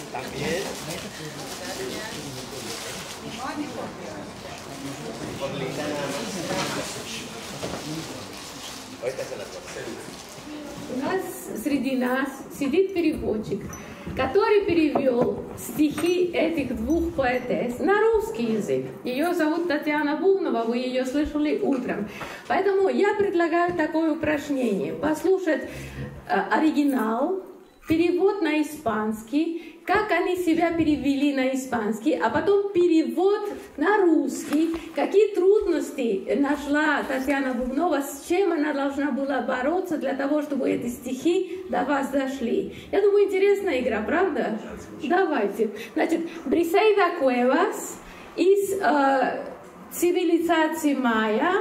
También. Por linda nada más. Ahorita se las voy. У нас среди нас сидит переводчик, который перевел стихи этих двух поэтесс на русский язык. Ее зовут Татьяна Бубнова, вы ее слышали утром. Поэтому я предлагаю такое упражнение. Послушать оригинал, перевод на испанский, как они себя перевели на испанский, а потом перевод на русский. Какие трудности нашла Татьяна Бубнова, с чем она должна была бороться для того, чтобы эти стихи до вас дошли. Я думаю, интересная игра, правда? Давайте. Значит, Брисейда Куэвас из цивилизации майя.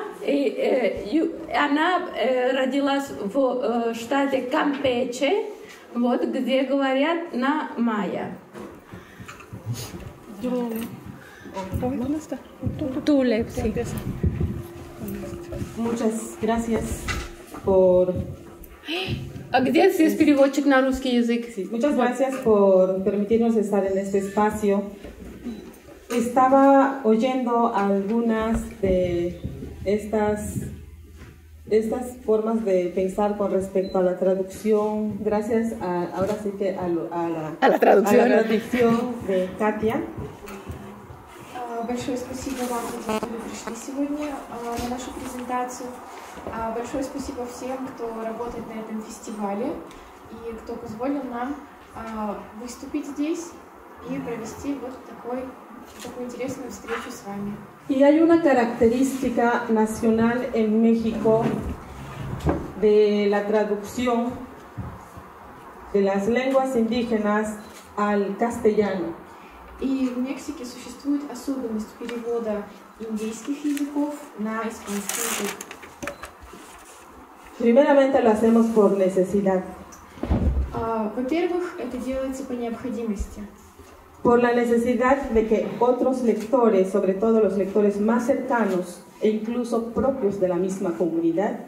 Она родилась в штате Кампече, вот, где говорят на майя. Muchas gracias por... А где здесь переводчик на русский язык? Muchas gracias por permitirnos estar en este espacio. Estaba oyendo algunas de estas formas de pensar con respecto a la traducción, gracias ahora sí que a la traducción de Katia. Большое спасибо вам, что вы пришли сегодня на нашу презентацию. Большое спасибо всем, кто работает на этом фестивале и кто позволил нам выступить здесь и провести вот такую интересную встречу с вами. Y hay una característica nacional en México de la traducción de las lenguas indígenas al castellano. И в Мексике существует особенность перевода индейских языков на испанский язык. Primeramente lo hacemos por necesidad. Во-первых, это делается по необходимости. Por la necesidad de que otros lectores, sobre todo los lectores más cercanos e incluso propios de la misma comunidad,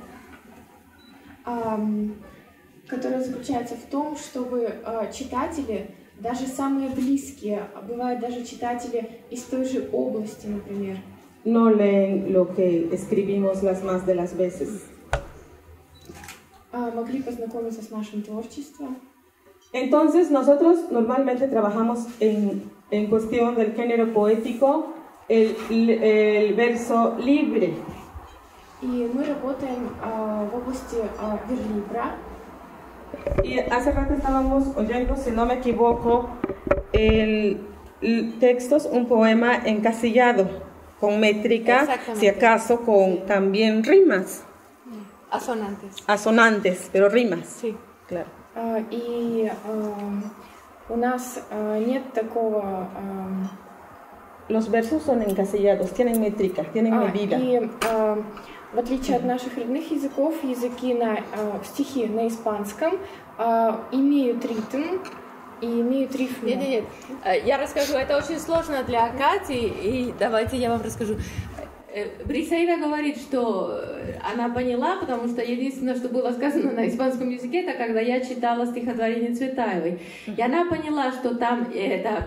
которая заключается в том, чтобы читатели, даже самые близкие, бывают даже читатели из той же области, например, no leen lo que escribimos las más de las veces. Могли познакомиться с нашим творчеством. Entonces nosotros normalmente trabajamos en cuestión del género poético el verso libre. И мы работаем в области верлибра. Y hace rato estábamos oyendo, si no me equivoco, el texto es un poema encasillado, con métrica, si acaso con también rimas. Asonantes. Asonantes, pero rimas. Sí. Claro. И у нас нет такого... Los versos son encasillados, tienen métrica, tienen medida. И в отличие от наших родных языков, стихи на испанском имеют ритм и имеют рифму. Нет, я расскажу, это очень сложно для Кати, и давайте я вам расскажу. Брисейда говорит, что она поняла, потому что единственное, что было сказано на испанском языке, это когда я читала стихотворение Цветаевой. И она поняла, что там это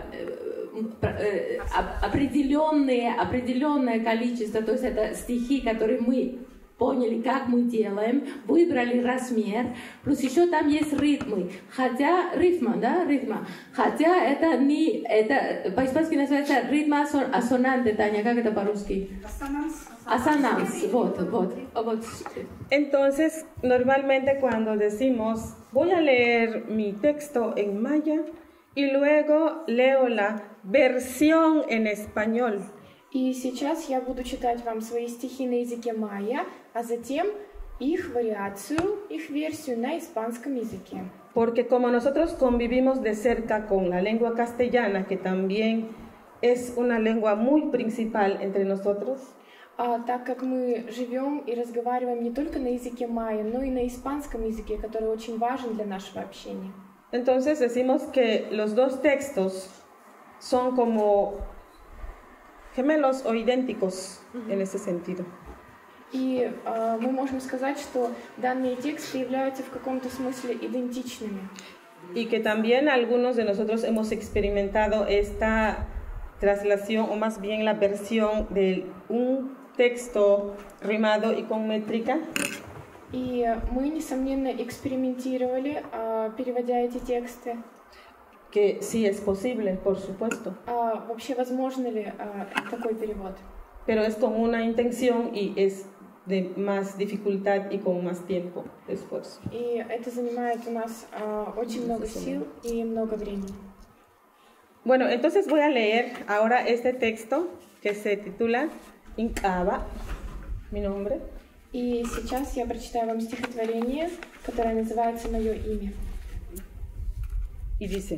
определенное количество, то есть это стихи, которые мы поняли, как мы делаем, выбрали размер, плюс еще там есть ритмы, хотя рифма, хотя это не, это по-испански называется ритма асонанте, Таня, как это по-русски? Asonans, вот. Entonces, normalmente cuando decimos, voy a leer mi texto en maya y luego leo la versión en español. И сейчас я буду читать вам свои стихи на языке майя, а затем их вариацию, их версию на испанском языке. Porque como nosotros convivimos de cerca con la lengua castellana, que también es una lengua muy principal entre nosotros, так как мы живем и разговариваем не только на языке майя, но и на испанском языке, который очень важен для нашего общения. Entonces decimos que los dos textos son como gemelos o idénticos en ese sentido. И мы можем сказать, что данные тексты являются в каком-то смысле идентичными. y que también algunos de nosotros hemos experimentado esta traslación, o más bien la versión de un texto rimado y con métrica. И мы, несомненно, экспериментировали, переводя эти тексты. Que sí es posible, por supuesto. Вообще, возможно ли такой перевод? Pero es con una intención y es de más dificultad y con más tiempo de esfuerzo. И это занимает у нас очень много сил и много времени. Bueno, entonces voy a leer ahora este texto que se titula Inqaba, mi nombre. И сейчас я прочитаю вам стихотворение, которое называется «Мое имя». Y dice: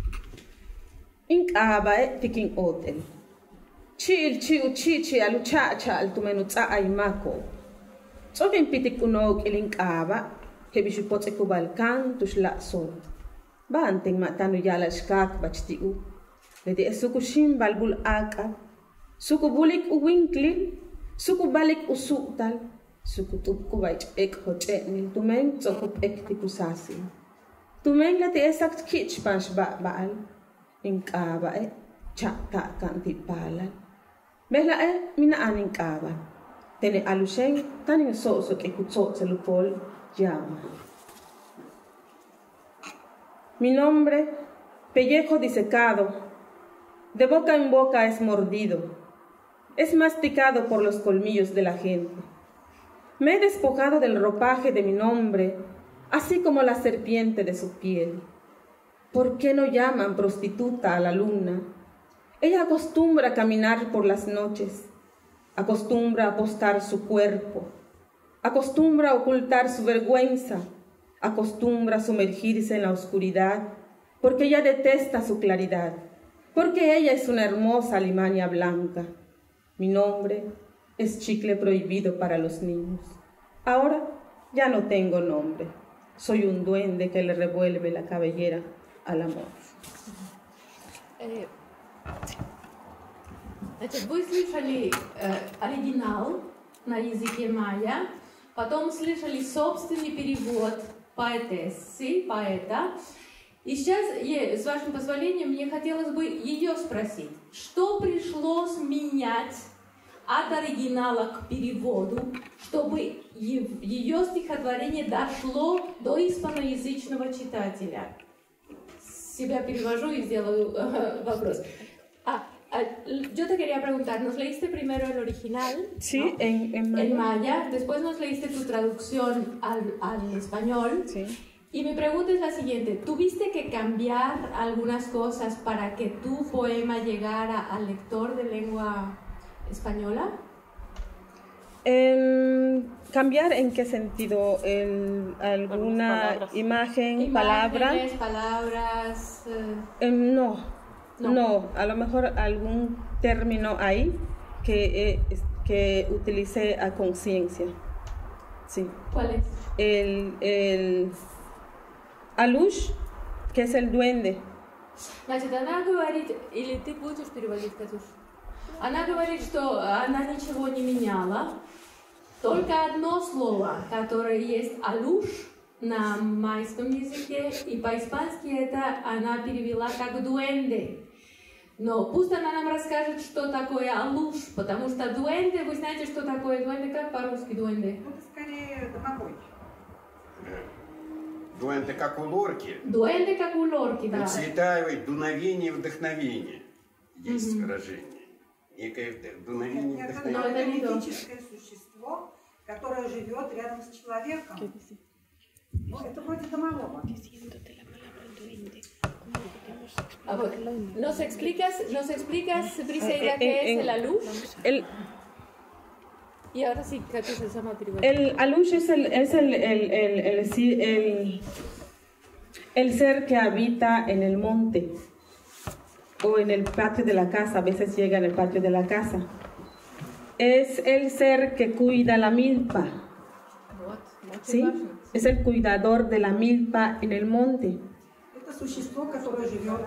Inqaba tikin otel. Chil chiu chichi aluchacha al tumenutsa aimako. Sokin pitikunok ilinqaba, hebishupotse kubalkan tushla sol. Banting matanu yala shkak bachtiu. Ledi esukushim balbul aka. Sukubulik uwinklil, sukubalik usutal. Sukutup kubaich ek hochenil tumen zokup ek tikusasi. Tumen lati esak kich pansh baal. Inqaba chata kanti palal. Mehla minaan inqaba. Tene alushen tanin soso ke kutsot selupol llama. Mi nombre, pellejo disecado, de boca en boca es mordido, es masticado por los colmillos de la gente. Me he despojado del ropaje de mi nombre, así como la serpiente de su piel. ¿Por qué no llaman prostituta a la luna? Ella acostumbra a caminar por las noches, acostumbra a apostar su cuerpo, acostumbra a ocultar su vergüenza, acostumbra a sumergirse en la oscuridad, porque ella detesta su claridad, porque ella es una hermosa alimaña blanca. Mi nombre es chicle prohibido para los niños. Ahora ya no tengo nombre. Soy un duende que le revuelve la cabellera al amor. Значит, вы слышали оригинал на языке майя, потом слышали собственный перевод поэтессы, поэта. И сейчас, с вашим позволением, мне хотелось бы ее спросить, что пришлось менять от оригинала к переводу, чтобы ее стихотворение дошло до испаноязычного читателя? Себя перевожу y сделаю вопрос. Yo te quería preguntar, ¿nos leíste primero el original? Sí, ¿no? en maya. Después nos leíste tu traducción al español. Sí. Y mi pregunta es la siguiente, ¿tuviste que cambiar algunas cosas para que tu poema llegara al lector de lengua española? ¿Cambiar en qué sentido? ¿Alguna imagen, palabra? Palabras... No, a lo mejor algún término ahí que utilicé a conciencia. Sí. ¿Cuál es? El Alush, que es el duende. Значит, она говорит, или ты будешь переводить, Катюш? Она говорит, что она ничего не меняла, только одно слово, которое есть алуш на майском языке, и по-испански это она перевела как дуэнде. Но пусть она нам расскажет, что такое алуш, потому что дуэнде, вы знаете, что такое дуэнде, как по-русски дуэнде? Это скорее домовой. Дуэнде как у лорки. Дуэнде как у лорки, да. Цветаевой дуновение, вдохновение. Есть выражение. Некое дуновение, Нет, вдохновение. это мифическое существо, которое живет рядом с человеком. Ну, это вроде домового. ¿Nos explicas, Briseida, qué es el alush? Y ahora sí, Katusha se llama el alush es el ser que habita en el monte o en el patio de la casa, a veces llega en el patio de la casa. Es el ser que cuida la milpa. ¿Sí? Es el cuidador de la milpa en el monte. Это существо, которое живет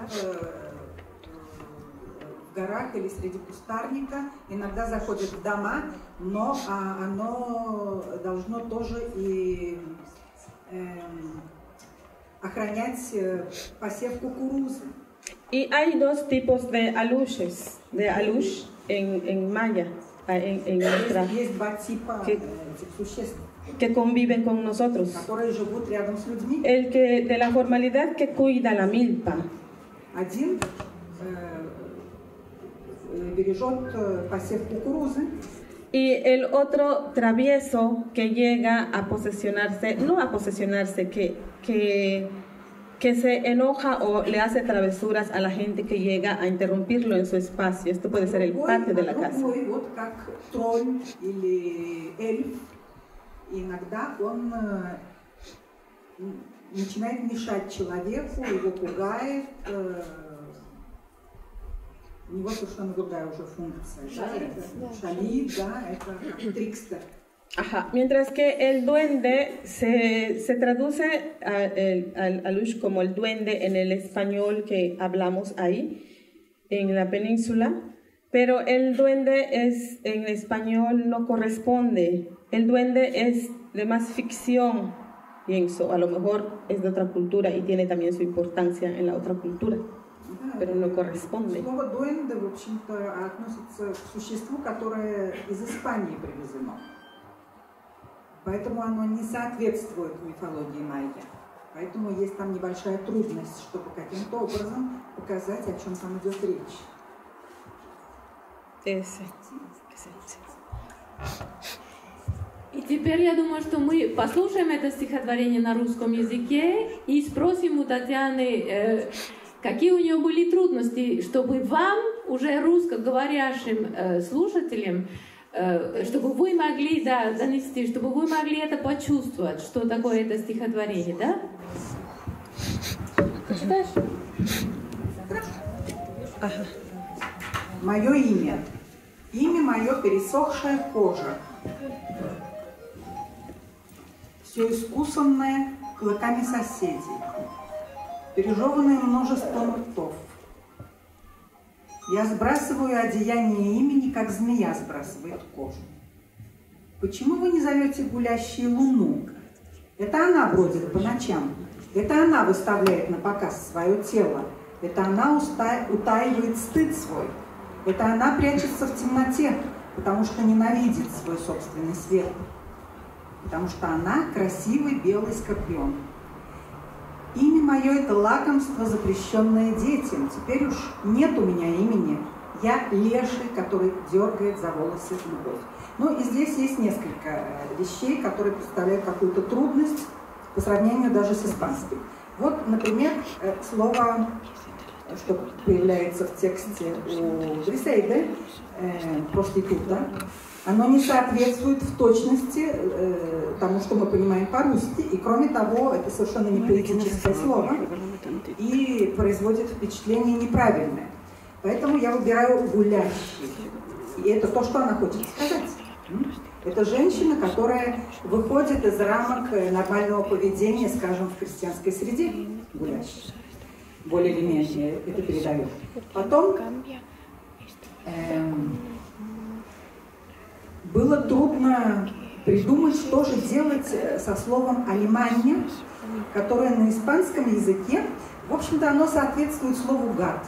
в горах или среди кустарника, иногда заходит в дома, но оно должно тоже и охранять посев кукурузы. Y hay dos tipos de alushes, de alush en maya, en nuestra, Есть два типа que- этих существ, que conviven con nosotros. которые живут рядом с людьми. El que de la formalidad que cuida la milpa Один бережет посев кукурузы, y el otro travieso que llega a posesionarse, no a posesionarse, que se enoja o le hace travesuras a la gente que llega a interrumpirlo en su espacio. Esto puede ser el patio de la casa. другой, вот как тролль или эльф, иногда он начинает мешать человеку, его пугает. У него совершенно другая уже функция. Шалит, да, это как трикстер. Ajá. Mientras que el duende se traduce al alush como el duende en el español que hablamos ahí, en la península, pero el duende es en español no corresponde. El duende es de más ficción, pienso, a lo mejor es de otra cultura y tiene también su importancia en la otra cultura, pero no corresponde. Слово дуэнде, в общем-то, относится к существу, которое из Испании привезено. Поэтому оно не соответствует мифологии майя. Поэтому есть там небольшая трудность, чтобы каким-то образом показать, о чем там идет речь. И теперь я думаю, что мы послушаем это стихотворение на русском языке и спросим у Татьяны, какие у нее были трудности, чтобы вам, уже русскоговорящим слушателям, чтобы вы могли донести, чтобы вы могли это почувствовать, что такое это стихотворение, да? Почитаешь? Мое имя. Имя мое пересохшая кожа. Все искусанное клыками соседей. Пережеванное множеством ртов. Я сбрасываю одеяние имени, как змея сбрасывает кожу. Почему вы не зовете гулящей луну? Это она бродит по ночам. Это она выставляет на показ свое тело. Это она утаивает стыд свой. Это она прячется в темноте, потому что ненавидит свой собственный свет. Потому что она красивый белый скорпион. Имя мое – это лакомство, запрещенное детям. Теперь уж нет у меня имени. Я леший, который дергает за волосы любовь. Ну и здесь есть несколько вещей, которые представляют какую-то трудность по сравнению даже с испанским. Вот, например, слово, что появляется в тексте у Брисейды, проститута, оно не соответствует в точности тому, что мы понимаем по-русски, и кроме того, это совершенно не поэтическое слово и производит впечатление неправильное. Поэтому я выбираю гулящий. И это то, что она хочет сказать. Это женщина, которая выходит из рамок нормального поведения, скажем, в христианской среде, гулящая. Более или менее это передает. Потом было трудно придумать, что же делать со словом «алиманья», которое на испанском языке, в общем-то, оно соответствует слову «гад».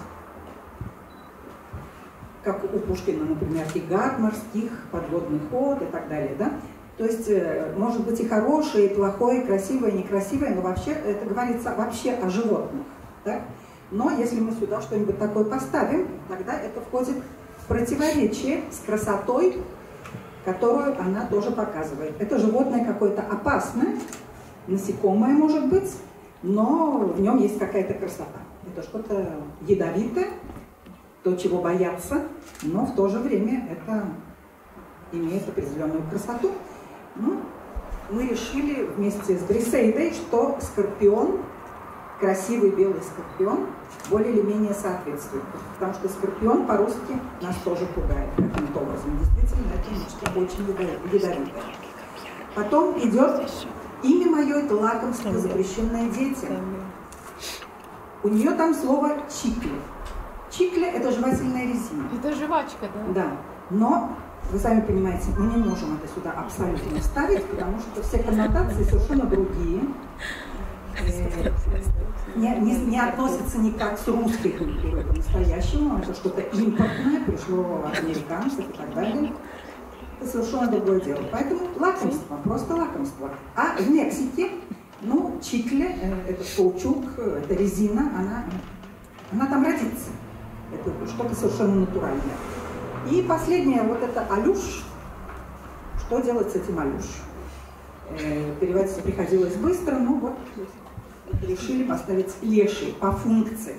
Как у Пушкина, например, и гад морских, подводный ход и так далее, да? То есть, может быть и хорошее, и плохое, и красивое, и некрасивое, но вообще это говорится вообще о животных, да? Но если мы сюда что-нибудь такое поставим, тогда это входит в противоречие с красотой, которую она тоже показывает. Это животное какое-то опасное, насекомое может быть, но в нем есть какая-то красота. Это что-то ядовитое, то, чего боятся, но в то же время это имеет определенную красоту. Ну, мы решили вместе с Брисейдой, что скорпион, красивый белый скорпион, более или менее соответствует. Потому что скорпион по-русски нас тоже пугает каким-то образом. Действительно, это нечто очень ядовитое. Потом идет имя мое, это лакомство, запрещенное детям. У нее там слово чикли. Чикли – это жевательная резина. Это жвачка, да? Да. Но, вы сами понимаете, мы не можем это сюда абсолютно вставить, потому что все коннотации совершенно другие. не относится никак с русской культурой по-настоящему. Это что-то импортное, пришло от американцев и так далее. Это совершенно другое дело. Поэтому лакомство, просто лакомство. А в Мексике, ну, чикле, это каучук, это резина, она там родится. Это что-то совершенно натуральное. И последнее, вот это алюш. Что делать с этим алюш? Переводиться приходилось быстро, но вот решили поставить леший по функции.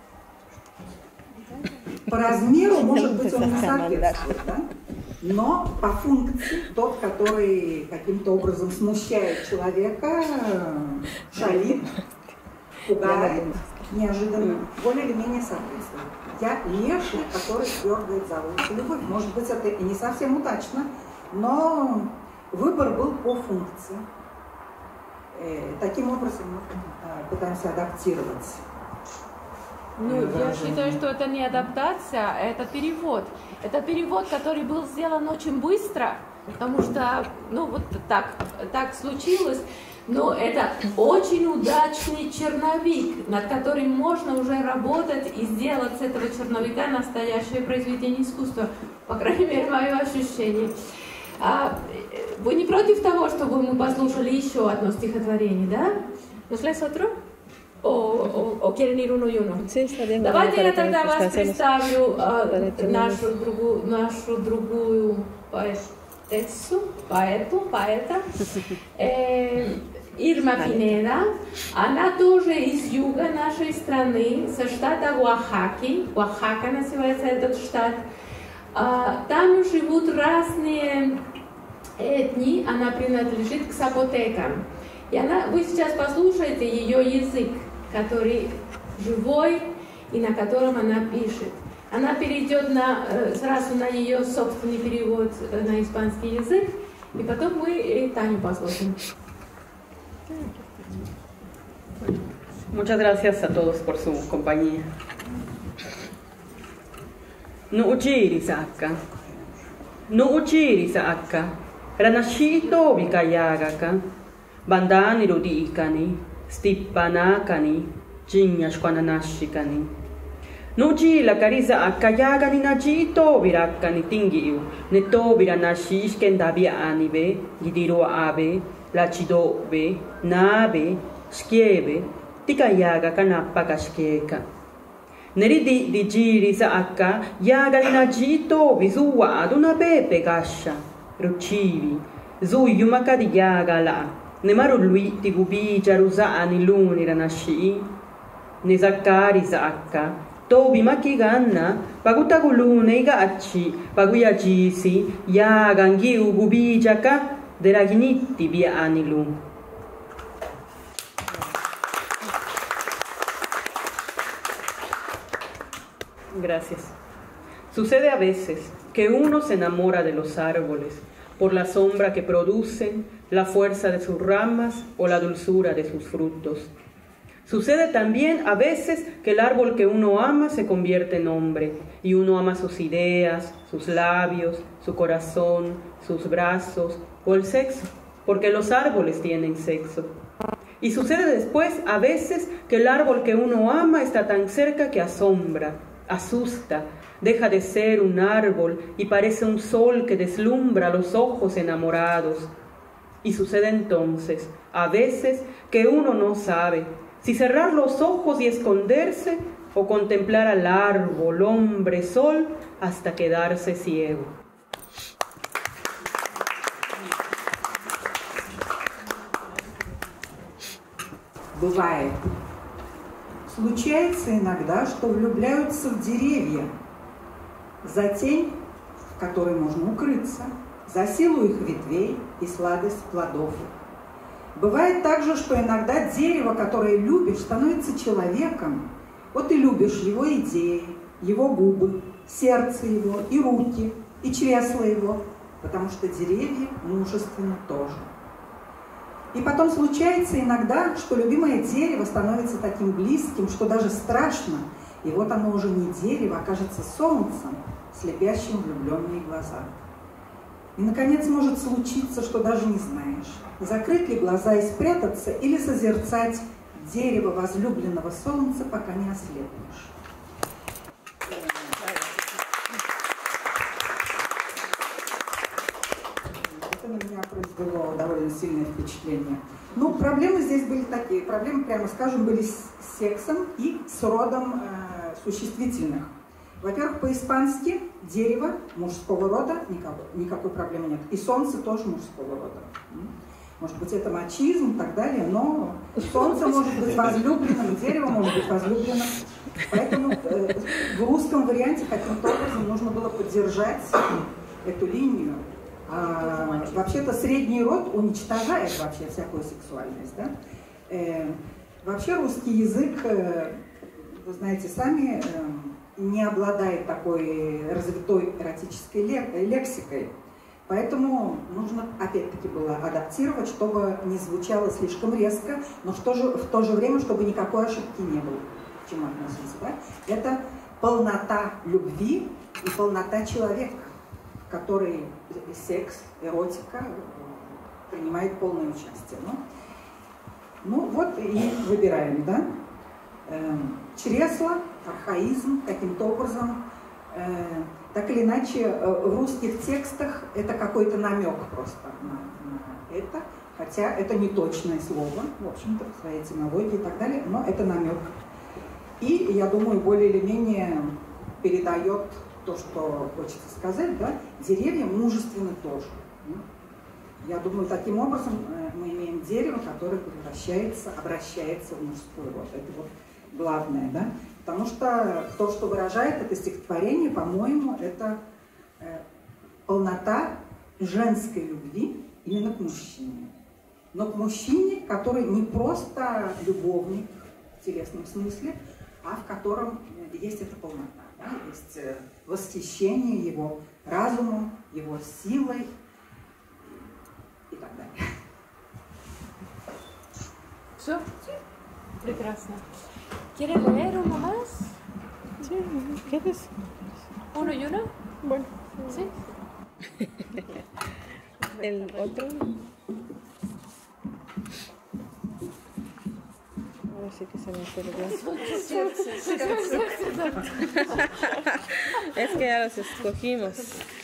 По размеру, может быть, он не соответствует, да? Но по функции тот, который каким-то образом смущает человека, шалит, пугает, неожиданно, более или менее соответствует. Я леший, который дергает за волосы любовь. Может быть, это и не совсем удачно, но выбор был по функции. Таким образом мы пытаемся адаптировать. Ну, я считаю, что это не адаптация, а это перевод. Это перевод, который был сделан очень быстро, потому что, ну, вот так случилось. Но это очень удачный черновик, над которым можно уже работать и сделать с этого черновика настоящее произведение искусства. По крайней мере, мое ощущение. Вы не против того, чтобы мы послушали еще одно стихотворение, да? ¿Nos lees otro? ¿O quieren ir uno y uno? Давайте я тогда вас представлю нашу другую поэта. Ирма Пинеда. Она тоже из юга нашей страны, со штата Оахаки. Оахака называется этот штат. Там живут разные этнии, она принадлежит к сапотекам. И вы сейчас послушаете ее язык, который живой и на котором она пишет. Она перейдет сразу на ее собственный перевод на испанский язык, и потом мы Таню послушаем. Muchas gracias a todos por su compañía. No ucciidi Saakka, ranascito vikayagaka, bandani rudikani, stippanakani, jinyashkwananashikani. Nuji la carisa akayagani najito virakani tingiu, neto viranashishken dabiani be, gidiru abe, lachidobe, nabe, skiebe, tikayaga kanappa kashkeka. Neridi di giri Saakka, yaga najito visuwa aduna pepe gasha, rucivi, zuyumaka di yaga la, ne marului ti gubi jarusani luni ranashi, ne zakkari Saakka, tobi makiganna, pagutagulune igacci, paguyagisi, yagangiu gubijaka, deraginitti biani lu. Gracias. Sucede a veces que uno se enamora de los árboles por la sombra que producen, la fuerza de sus ramas o la dulzura de sus frutos. Sucede también a veces que el árbol que uno ama se convierte en hombre y uno ama sus ideas, sus labios, su corazón, sus brazos o el sexo, porque los árboles tienen sexo. Y sucede después a veces que el árbol que uno ama está tan cerca que asombra, asusta, deja de ser un árbol y parece un sol que deslumbra los ojos enamorados. Y sucede entonces, a veces, que uno no sabe si cerrar los ojos y esconderse o contemplar al árbol, hombre, sol, hasta quedarse ciego. Бывает. Случается иногда, что влюбляются в деревья за тень, в которой можно укрыться, за силу их ветвей и сладость плодов. Бывает также, что иногда дерево, которое любишь, становится человеком. Вот и любишь его идеи, его губы, сердце его, и руки, и чресла его, потому что деревья мужественны тоже. И потом случается иногда, что любимое дерево становится таким близким, что даже страшно, и вот оно уже не дерево, а кажется солнцем, слепящим влюбленные глаза. И, наконец, может случиться, что даже не знаешь, закрыть ли глаза и спрятаться, или созерцать дерево возлюбленного солнца, пока не ослепнешь. Это на меня произвело довольно сильное впечатление. Ну, проблемы здесь были такие. Проблемы, прямо скажем, были с сексом и с родом существительных. Во-первых, по-испански дерево мужского рода, никакой проблемы нет. И солнце тоже мужского рода. Может быть, это мачизм и так далее, но солнце может быть возлюбленным, дерево может быть возлюбленным. Поэтому в русском варианте каким-то образом нужно было поддержать эту линию. Вообще-то средний род уничтожает вообще всякую сексуальность. Да? Вообще русский язык, вы знаете сами, не обладает такой развитой эротической лексикой. Поэтому нужно, опять-таки, было адаптировать, чтобы не звучало слишком резко, но в то же время, чтобы никакой ошибки не было. К чему относиться, да? Это полнота любви и полнота человека, в которой секс, эротика принимает полное участие. Ну вот и выбираем, да? Чресло, архаизм, каким-то образом. Так или иначе, в русских текстах это какой-то намек просто на это, хотя это не точное слово, в общем-то, по своей этимологии и так далее, но это намек. И, я думаю, более или менее передает то, что хочется сказать, да, деревья мужественны тоже. Я думаю, таким образом мы имеем дерево, которое обращается в мужской род. Это вот главное, да? Потому что то, что выражает это стихотворение, по-моему, это полнота женской любви именно к мужчине. Но к мужчине, который не просто любовник в телесном смысле, а в котором есть эта полнота. Да? Есть восхищение его разумом, его силой и так далее. Все? Прекрасно. ¿Quieres leer uno más? Sí, ¿quieres? ¿Uno y uno? Bueno. ¿Sí? El otro. Ahora sí que se me perdió. Es que ya los escogimos.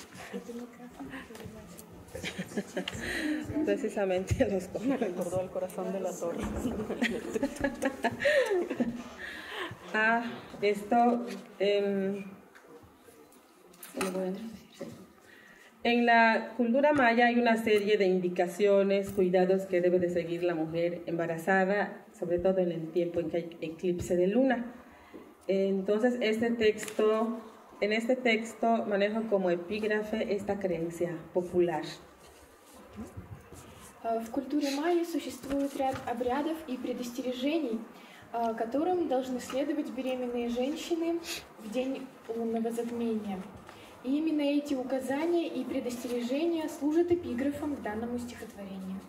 Precisamente los escogimos. Me recordó el corazón de la torre. Esto en la cultura maya hay una serie de indicaciones, cuidados que debe de seguir la mujer embarazada, sobre todo en el tiempo en que hay eclipse de luna. Entonces en este texto manejo como epígrafe esta creencia popular. В культуре майя существует ряд обрядов и предостережений, которым должны следовать беременные женщины в день лунного затмения. И именно эти указания и предостережения служат эпиграфом к данному стихотворению.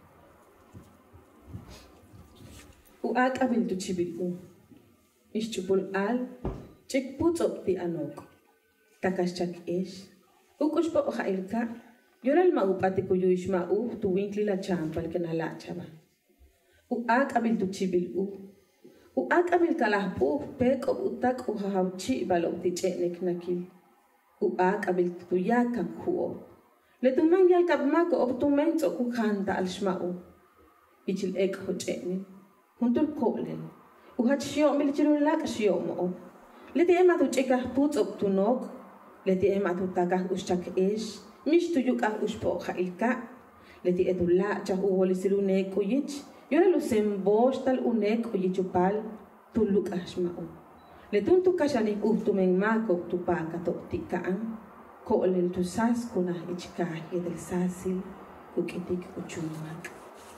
Uak abil tu chibiku, ishchupul al, chikputzop ti anok, takashchak ish, ukushpo ojailka, yoral maupati kuyuish mau tu winkli la champal que na lachaba. Uak abil tu chibiku, uak abil kalahpu, pek utak uhauchi balok ti chenek nakil. Uak abil tu yakam huo. Le tu mangyal kabmako ob tu menzo kukhanta al shmau. Ichil ek hocheni. Huntul kolen. Uhat shio milichilun lak shio mo. Le te ema tu chekah puts ob tu nok. Le te ema tu tagah ushchak ish. Mish tu yuk ah ushpo ilka. Le te etu la chah uholisilu nek uyich. Yora lu sembosh tal unek uyichupal. Tu luk ah shmau. Le tuntu kashanik uhtumen mako tu paka toktikaan. Ko'olel tu sas kuna ichkahi del sasil kukitik uchumak.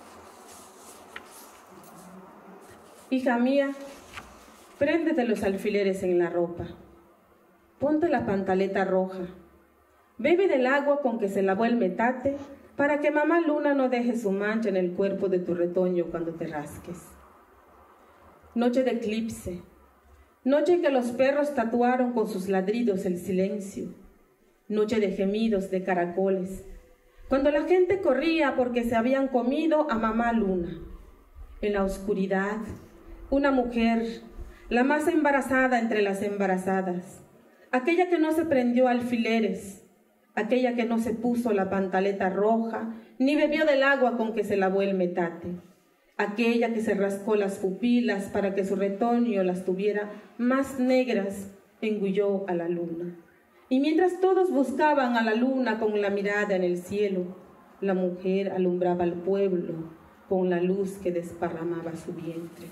Hija mía, préndete los alfileres en la ropa. Ponte la pantaleta roja. Bebe del agua con que se lavó el metate para que mamá luna no deje su mancha en el cuerpo de tu retoño cuando te rasques. Noche de eclipse. Noche en que los perros tatuaron con sus ladridos el silencio. Noche de gemidos de caracoles. Cuando la gente corría porque se habían comido a mamá luna. en la oscuridad, una mujer, la más embarazada entre las embarazadas, aquella que no se prendió alfileres, aquella que no se puso la pantaleta roja, ni bebió del agua con que se lavó el metate, aquella que se rascó las pupilas para que su retoño las tuviera más negras, engulló a la luna. Y mientras todos buscaban a la luna con la mirada en el cielo, la mujer alumbraba al pueblo con la luz que desparramaba su vientre.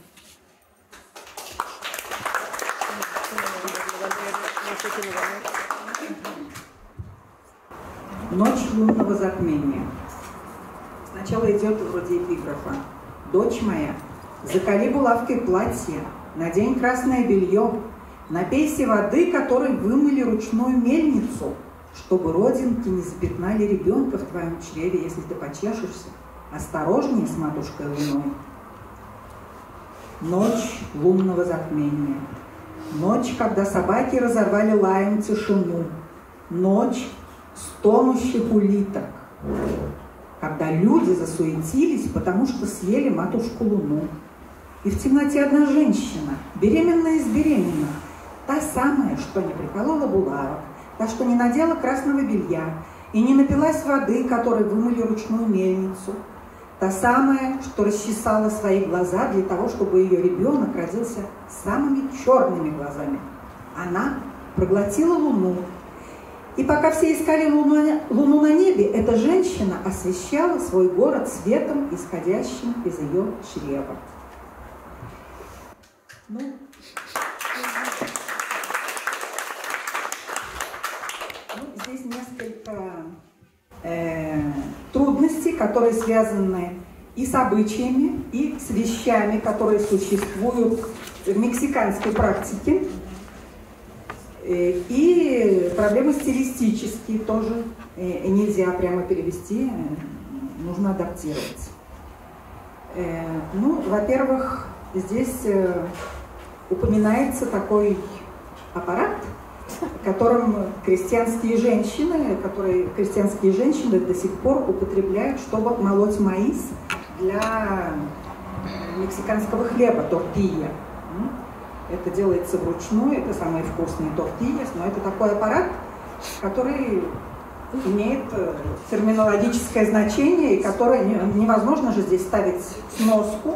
Ночь лунного затмения. Сначала идет вроде эпиграфа. Дочь моя, закали булавкой платье, надень красное белье, напейся воды, которой вымыли ручную мельницу, чтобы родинки не запятнали ребенка в твоем чреве, если ты почешешься. Осторожнее с матушкой луной. Ночь лунного затмения. Ночь, когда собаки разорвали лаем тишину. Ночь стонущих улиток. Когда люди засуетились, потому что съели матушку Луну. И в темноте одна женщина, беременная из беременных, та самая, что не приколола булавок, та, что не надела красного белья и не напилась воды, которой вымыли ручную мельницу, та самая, что расчесала свои глаза для того, чтобы ее ребенок родился с самыми черными глазами. Она проглотила Луну. И пока все искали Луну на небе, эта женщина освещала свой город светом, исходящим из ее чрева. Здесь несколько трудностей, которые связаны и с обычаями, и с вещами, которые существуют в мексиканской практике. И проблемы стилистические тоже нельзя прямо перевести, нужно адаптировать. Ну, во-первых, здесь упоминается такой аппарат, которым крестьянские женщины до сих пор употребляют, чтобы молоть маис для мексиканского хлеба, тортилья. Это делается вручную, это самые вкусные тортильяс, но это такой аппарат, который имеет терминологическое значение, и которое невозможно же здесь ставить сноску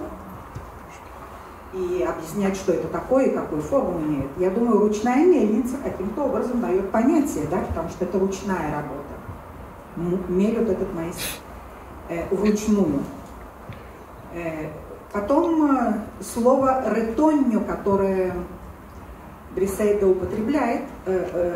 и объяснять, что это такое и какую форму имеет. Я думаю, ручная мельница каким-то образом дает понятие, да, потому что это ручная работа. Мелют этот маис вручную. Потом слово «ретоньо», которое Брисейда употребляет, в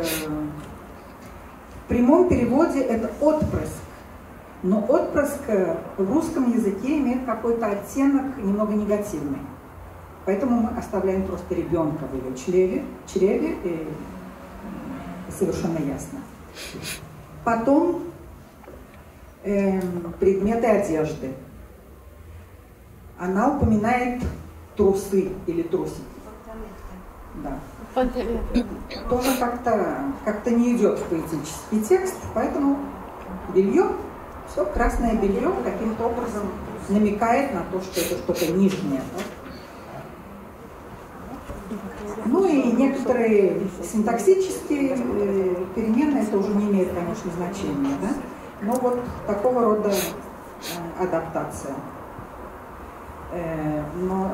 прямом переводе это «отпрыск». Но отпрыск в русском языке имеет какой-то оттенок немного негативный. Поэтому мы оставляем просто ребенка в ее чреве, и совершенно ясно. Потом предметы одежды. Она упоминает трусы или трусики. Да. Тоже как-то не идет в поэтический текст, поэтому белье, все красное белье каким-то образом намекает на то, что это что-то нижнее. Да? Ну и некоторые синтаксические перемены, это уже не имеет, конечно, значения, да? Но вот такого рода адаптация. Но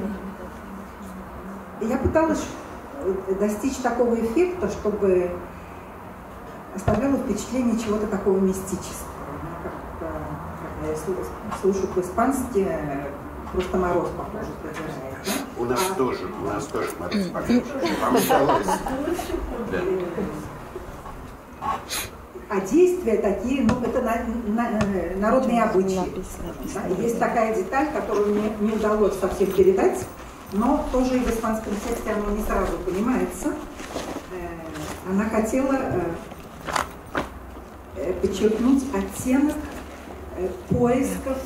я пыталась достичь такого эффекта, чтобы оставляло впечатление чего-то такого мистического. Когда я слышу по-испански, просто мороз, похоже, пробирает. Да? У нас тоже мороз похож. Вам удалось. А действия такие, ну, это народные обычаи. Да? Есть такая деталь, которую мне не удалось совсем передать, но тоже и в испанском тексте оно не сразу понимается. Она хотела подчеркнуть оттенок поисков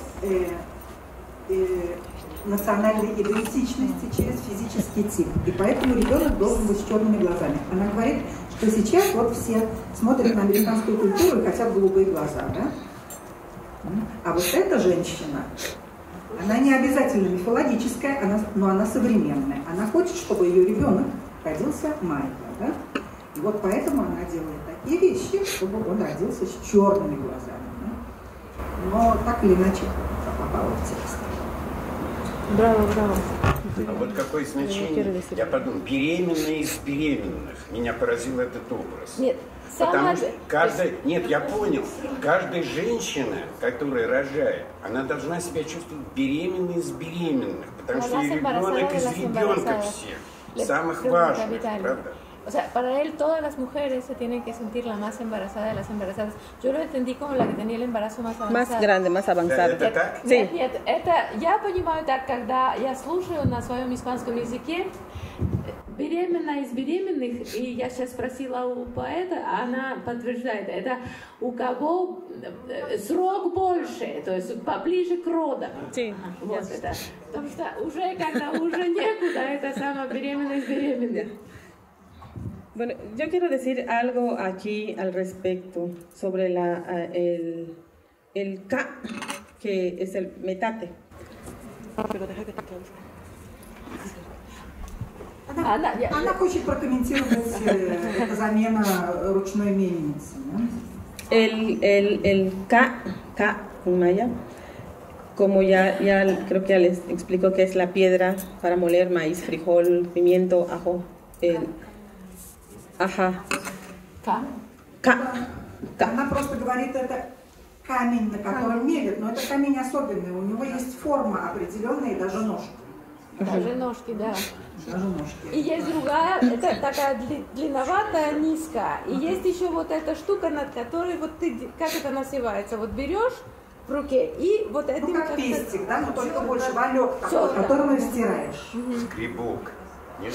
национальной идентичности через физический тип. И поэтому ребенок должен быть с черными глазами. Она говорит, что сейчас вот все смотрят на американскую культуру и хотят голубые глаза, да? А вот эта женщина, Она не обязательно мифологическая, но она современная. Она хочет, чтобы ее ребенок родился майя, да? И вот поэтому она делает такие вещи, чтобы он родился с черными глазами. Да? Но так или иначе попало в текст. Браво, браво. А вот какое значение, я подумал, беременная из беременных. Меня поразил этот образ. Нет, потому что нет, я понял, каждая женщина, которая рожает, она должна себя чувствовать беременной из беременных, потому что ребенок из ребенка всех, самых важных, правда? O sea, para él todas las mujeres se tienen que sentir la más embarazada de las embarazadas. Yo lo entendí como la que tenía el embarazo más avanzado. Más grande, más avanzado. Это так? Нет, нет, это я понимаю так, когда я слушаю на своем испанском языке беременная из беременных, и я сейчас спросила у поэта, она подтверждает, это у кого срок больше, то есть поближе к родам. Sí. Вот это. Потому что уже когда уже некуда, это самая беременная из беременных. Bueno, yo quiero decir algo aquí al respecto sobre el ka, que es el metate. Pero deja que te traduzca. Она хочет прокомментировать эту замену ручной мельницы. Да? El ka en maya, como ya creo que ya les explico que es la piedra para moler maíz, frijol, pimiento, ajo. Ajá. Она просто говорит, это камень, на котором мелят, но это камень особенный, у него есть форма определенная и даже ножка. Даже ножки, да. Даже ножки. И есть другая, это такая длинноватая, низкая. И есть еще вот эта штука, над которой вот ты, как это называется, вот берешь в руке и вот этим... Ну как пестик, да, но только больше валек такой, которым стираешь. Скребок. Нет?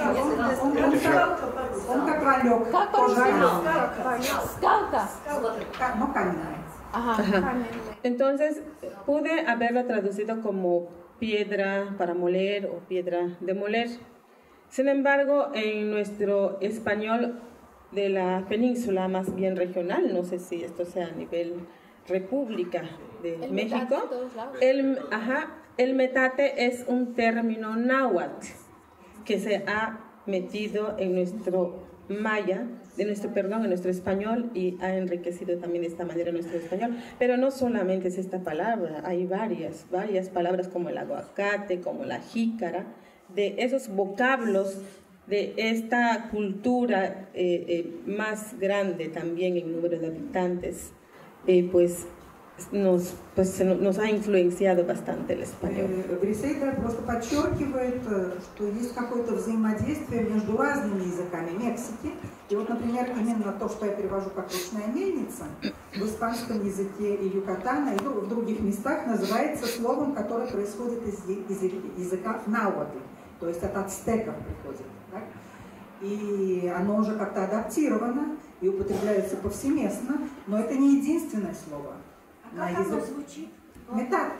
Он как валек. Как по-русски? Скалка. Ну, каменная. Ajá. Entonces, pude haberlo traducido como piedra para moler o piedra de moler. Sin embargo, en nuestro español de la península, más bien regional, no sé si esto sea a nivel República de México, el metate es un término náhuatl que se ha metido en nuestro maya, en nuestro español, y ha enriquecido también de esta manera nuestro español. Pero no solamente es esta palabra, hay varias palabras como el aguacate, como la jícara, de esos vocablos de esta cultura más grande también en número de habitantes, pues nos ha influenciado bastante el español. Брисейда просто подчеркивает, что есть какое-то взаимодействие между разными языками Мексики. И вот, например, именно то, что я перевожу как ручная мельница, в испанском языке и Юкатана, и в других местах называется словом, которое происходит из языка наhuatl, то есть от ацтеков приходит. Так? И оно уже как-то адаптировано и употребляется повсеместно, но это не единственное слово. А как оно звучит? Метате.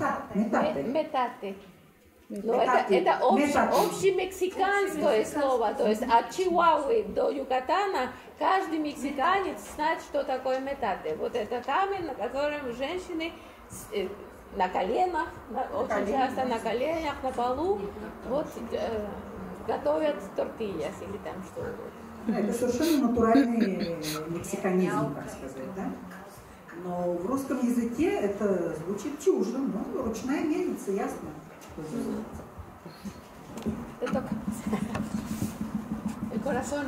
Но это общемексиканское слово, то есть от Чиуауи до Юкатана каждый мексиканец знает, что такое метате. Вот это камень, на котором женщины на коленах, очень часто на коленях, на полу, вот готовят тортильяс или там что-то. Это совершенно натуральный мексиканизм, так сказать, да? Но в русском языке это звучит чуждо, но ручная мельница, ясно. El corazón.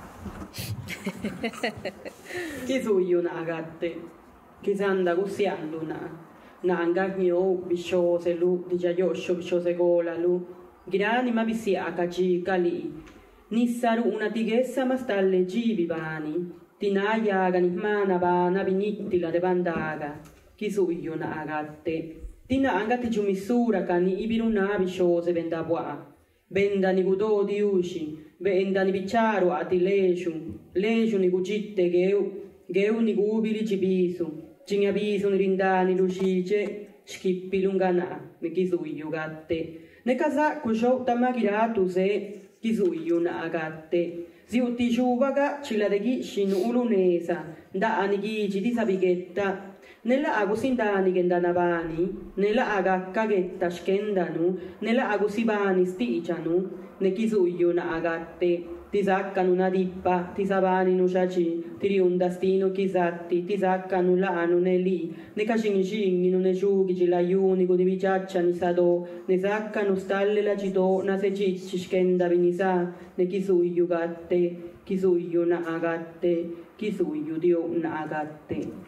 Kisuiuna agatte, kisanda gusianduna, nangagno bishose lu, dijayosho bishose gola lu, granima bisiaka kali, nissaru una tighessa ma stalle givi vani, tinaya ganimana vana vinittila de bandaga, kisuiuna agatte. Tina angati giumissura cani ibiruna bishose vendabua. Venda ni gudò di ushi, venda ni bicciaro a ti leju ni gugitte geu ni gubili cibisu, cignabisu ni rindani lucice, schippi lungana, ni chisuiu gatte. Ne casa cusciò tamagiratu se chisuiu na agatte. Ziuti giuvaga ci la deghi shin ulunesa, da anigigi di sabighetta, nella agusindani che danavani, nella aga caghetta scendanu, nella agusibani sticianu, ne chisuglio na agatte, ti saccano una dippa, ti savani no ciaci, ti riundastino chisatti, ti saccano l'ano ne lì, ne cacingicinghi, non ne giughi, la unico di viciacciani sadò, ne saccano stalle la citò, na se cicci scenda vinisa, ne chisuglio gatte, chisuglio na agatte, chisuglio dio na agatte.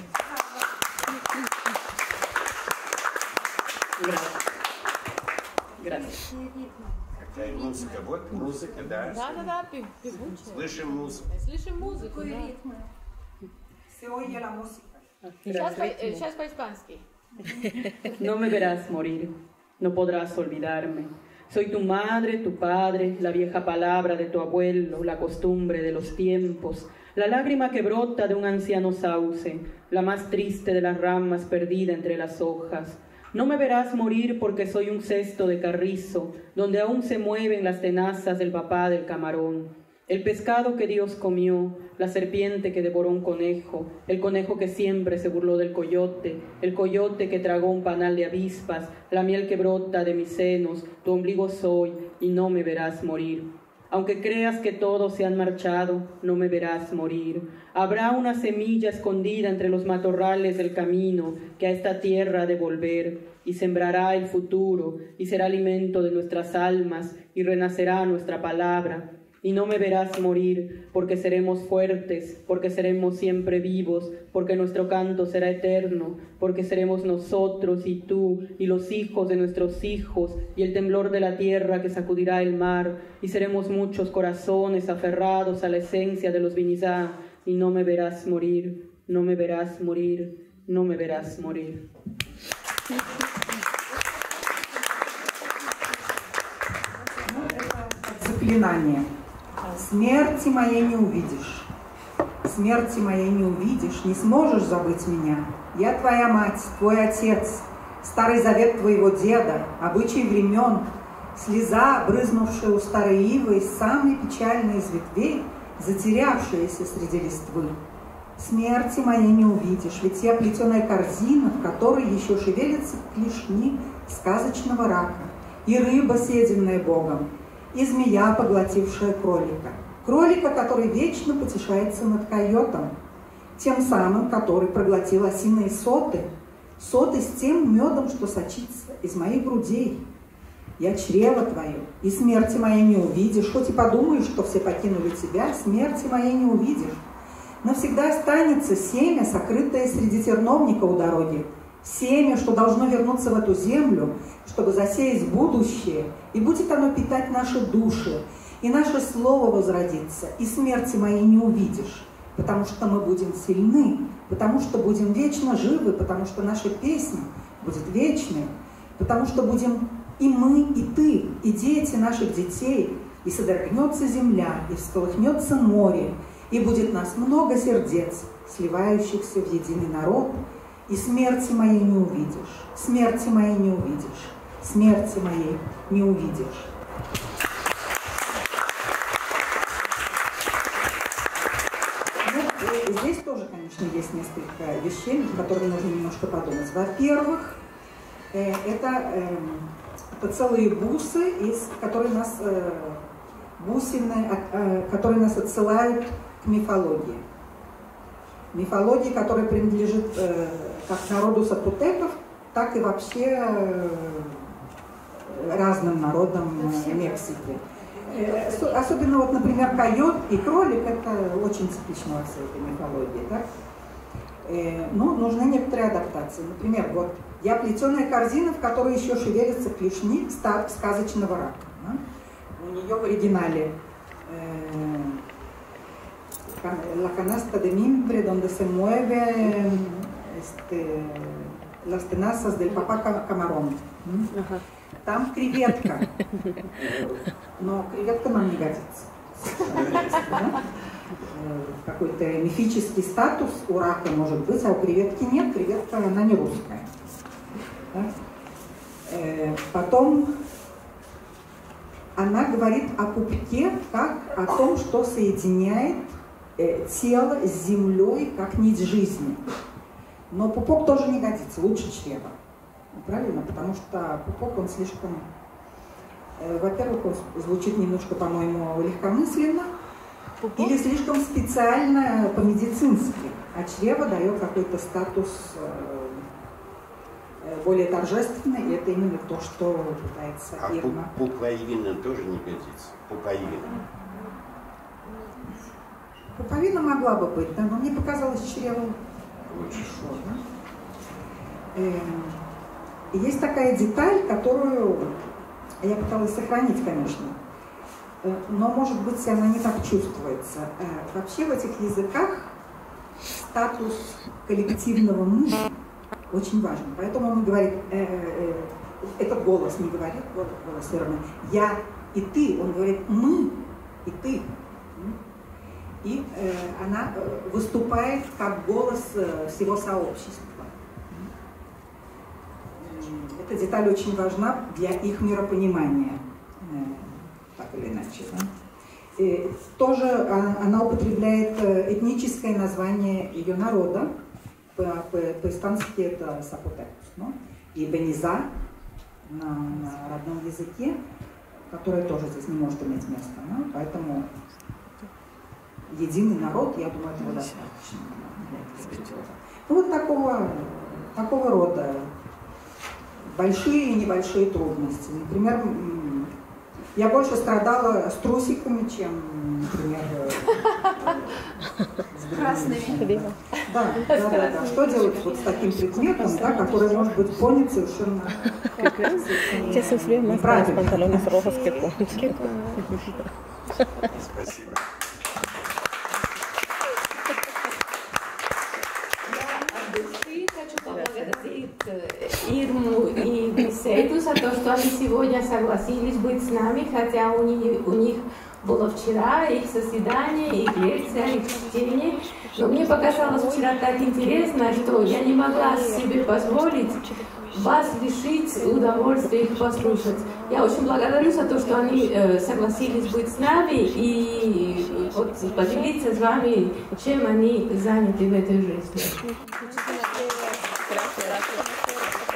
Gracias. Какая музыка? Вот музыка, да? Да, певучая. Слышим музыку. Слышим музыку, да. Se oye la música. Сейчас по-испански. No me verás morir, no podrás olvidarme. Soy tu madre, tu padre, la vieja palabra de tu abuelo, la costumbre de los tiempos, la lágrima que brota de un anciano sauce, la más triste de las ramas perdida entre las hojas. No me verás morir porque soy un cesto de carrizo, donde aún se mueven las tenazas del papá del camarón. El pescado que Dios comió, la serpiente que devoró un conejo, el conejo que siempre se burló del coyote, el coyote que tragó un panal de avispas, la miel que brota de mis senos, tu ombligo soy y no me verás morir. Aunque creas que todos se han marchado, no me verás morir. Habrá una semilla escondida entre los matorrales del camino que a esta tierra ha de volver, y sembrará el futuro, y será alimento de nuestras almas, y renacerá nuestra palabra. Y no me verás morir, porque seremos fuertes, porque seremos siempre vivos, porque nuestro canto será eterno, porque seremos nosotros y tú, y los hijos de nuestros hijos, y el temblor de la tierra que sacudirá el mar, y seremos muchos corazones aferrados a la esencia de los Vinizá, y no me verás morir, no me verás morir, no me verás morir. Заклинание. Смерти моей не увидишь, смерти моей не увидишь, не сможешь забыть меня. Я твоя мать, твой отец, старый завет твоего деда, обычай времен, слеза, брызнувшая у старой ивы, и самой печальной из ветвей, затерявшаяся среди листвы. Смерти моей не увидишь, ведь я плетеная корзина, в которой еще шевелятся клешни сказочного рака, и рыба, съеденная Богом, и змея, поглотившая кролика. Кролика, который вечно потешается над койотом, тем самым, который проглотил осиные соты, соты с тем медом, что сочится из моих грудей. Я чрево твое, и смерти моей не увидишь, хоть и подумаешь, что все покинули тебя, смерти моей не увидишь. Навсегда останется семя, сокрытое среди терновника у дороги, семя, что должно вернуться в эту землю, чтобы засеять будущее, и будет оно питать наши души, и наше слово возродится, и смерти моей не увидишь, потому что мы будем сильны, потому что будем вечно живы, потому что наша песня будет вечной, потому что будем и мы, и ты, и дети наших детей, и содрогнется земля, и всколыхнется море, и будет нас много сердец, сливающихся в единый народ, и смерти моей не увидишь, смерти моей не увидишь, смерти моей не увидишь. Ну, здесь тоже, конечно, есть несколько вещей, над которыми нужно немножко подумать. Во-первых, это целые бусы, которые нас, бусины, которые нас отсылают к мифологии. Мифологии, которая принадлежит как народу сапутеков, так и вообще разным народам Мексики. Особенно, вот, например, койот и кролик, это очень типично во всей этой мифологии. Так? Но нужны некоторые адаптации. Например, вот я плетеная корзина, в которой еще шевелятся клешни сказочного рака. Да? У нее в оригинале la canasta de mimbre donde se mueve las tenazas del papá camarón. Там креветка, но креветка нам не годится. Какой-то мифический статус у рака может быть, а у креветки нет, креветка она не русская. Потом она говорит о пупке как о том, что соединяет тело с землей, как нить жизни. Но пупок тоже не годится, лучше чрева. Правильно? Потому что пупок, он слишком... Во-первых, он звучит немножко, по-моему, легкомысленно, или слишком специально по-медицински, а чрево дает какой-то статус более торжественный, и это именно то, что пытается Ирма. А пуповина тоже не годится? Пуповина. Пуповина могла бы быть, да, но мне показалось чрево лучше. Да? И есть такая деталь, которую я пыталась сохранить, конечно, но, может быть, она не так чувствуется. Вообще в этих языках статус коллективного «мы» очень важен. Поэтому он говорит, этот голос не говорит, голос Ирмы, «я» и «ты», он говорит «мы» и «ты». И она выступает как голос всего сообщества. Эта деталь очень важна для их миропонимания, так или иначе. Да? И тоже она употребляет этническое название ее народа, по-испански это Сапотекус, no? И Бениза на родном языке, которое тоже здесь не может иметь места. No? Поэтому единый народ, я думаю, этого достаточно. Ну, вот такого рода большие и небольшие трудности. Например, я больше страдала с трусиками, чем, например, с красными. Да. Что делать вот с таким предметом, да, который может быть понят совершенно неправильно. Спасибо. Ирму и беседу за то, что они сегодня согласились быть с нами, хотя у них было вчера их заседание, их лекция, их чтение. Но мне показалось вчера так интересно, что я не могла себе позволить вас лишить удовольствия их послушать. Я очень благодарна за то, что они согласились быть с нами и вот поделиться с вами, чем они заняты в этой жизни. Gracias.